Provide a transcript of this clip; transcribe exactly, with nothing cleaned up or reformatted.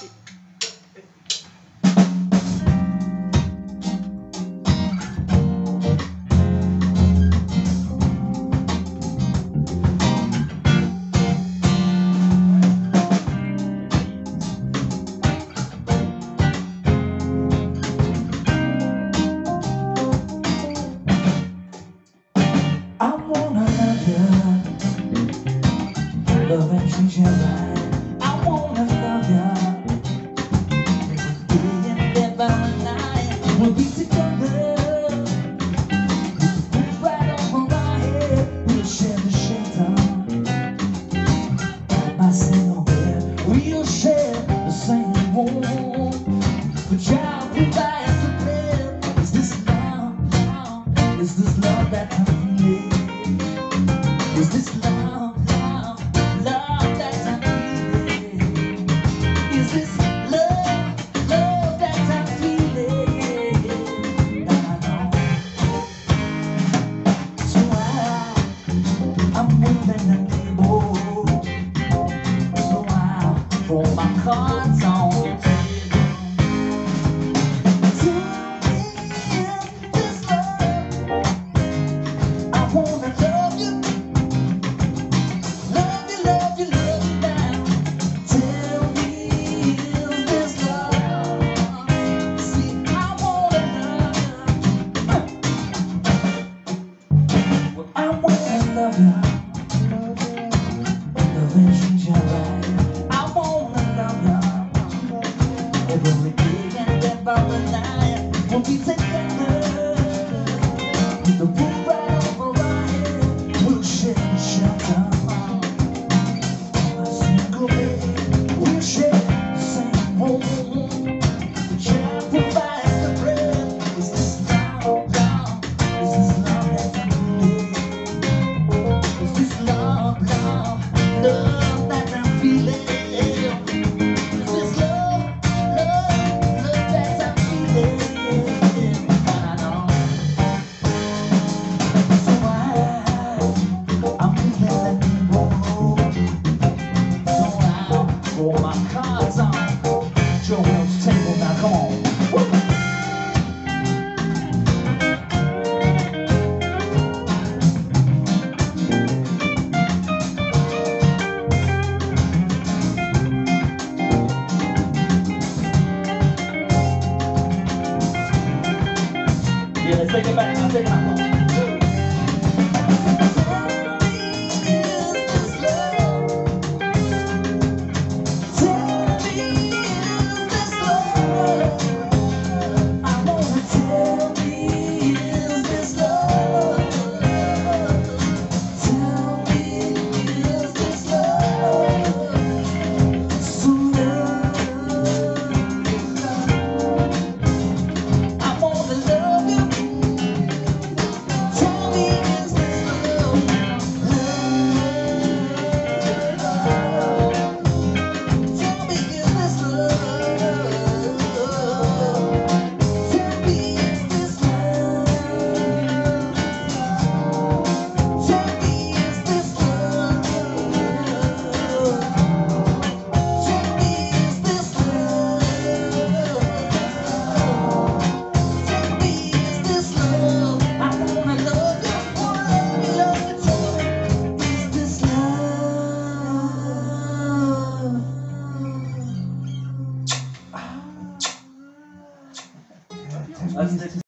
Love and treat you right. I wanna love ya. Day and day by the night, we'll be together. With the roof right over our head, we'll share the shelter. By single bed, we'll share the same room. The child provides the bread. Is this love? Love? Is this love that I'm feeling? Is this love? Throw my cards on the table. Tell me if this love, I wanna love you, love you, love you, love you now. Tell me if this love, see I wanna love you, well I wanna love you, love and treat you right. Every day and day by the night, we'll be together. With the roof right over our head, we'll share the shelter. A single bed, we'll share the same home. The child provides the bread. Is this love, love? Is this love that I'm feeling? Is this love, love, love that I'm feeling? Throw my cards on Joel's table now, come on. Woo! Yeah, let's take it back, I'll take it back. Let's